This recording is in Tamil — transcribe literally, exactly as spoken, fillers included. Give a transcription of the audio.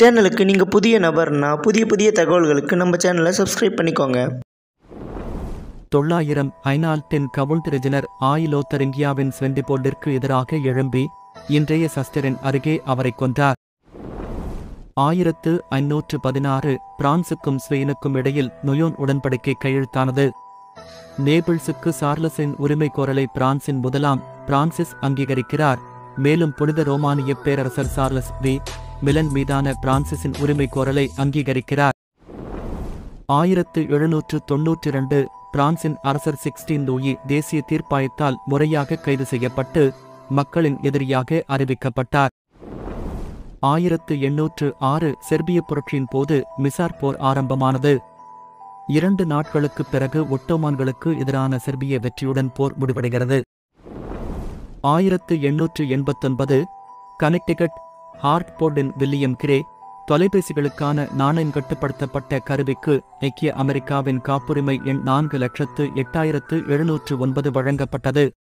சேனலுக்கு நீங்கள் புதிய நபர்னா புதிய புதிய தகவல்களுக்கு நம்ம சேனலை சப்ஸ்கிரைப் பண்ணிக்கோங்க. தொள்ளாயிரம் ஐநாட்டின் கவுண்டரிஜினர் ஆயிலோத்தர் இந்தியாவின் செண்டிபோல்டிற்கு எதிராக எழும்பி இன்றைய சஸ்டரின் அருகே அவரை கொன்றார். ஆயிரத்து ஐநூற்று பதினாறு பிரான்சுக்கும் ஸ்பெயினுக்கும் இடையில் நொயோன் உடன்படிக்கை கையெழுத்தானது. நேபிள்ஸுக்கு சார்லஸின் உரிமை கோரலை பிரான்சின் முதலாம் பிரான்சிஸ் அங்கீகரிக்கிறார். மேலும் புனித ரோமானிய பேரரசர் சார்லஸ் வி மிலன் மீதான பிரான்சிஸின் உரிமை கோரலை அங்கீகரிக்கிறார். ஆயிரத்து எழுநூற்று தொன்னூற்றி இரண்டு பிரான்சின் அரசர் சிக்ஸ்டீன் லூயி தேசிய தீர்ப்பாயத்தால் முறையாக கைது செய்யப்பட்டு மக்களின் எதிரியாக அறிவிக்கப்பட்டார். ஆயிரத்து எண்ணூற்று ஆறு செர்பிய புரட்சியின் போது மிசார் போர் ஆரம்பமானது. இரண்டு நாட்களுக்குப் பிறகு ஒட்டோமான்களுக்கு எதிரான செர்பிய வெற்றியுடன் போர் முடிவடைகிறது. ஆயிரத்து எண்ணூற்று எண்பத்தொன்பது கனெக்டிகட் ஹார்ட்போர்டின் வில்லியம் கிரே தொலைபேசிகளுக்கான நாணயம் கட்டுப்படுத்தப்பட்ட கருவிக்கு ஐக்கிய அமெரிக்காவின் காப்புரிமை எண் நான்கு லட்சத்து எட்டாயிரத்து எழுநூற்று ஒன்பது வழங்கப்பட்டது.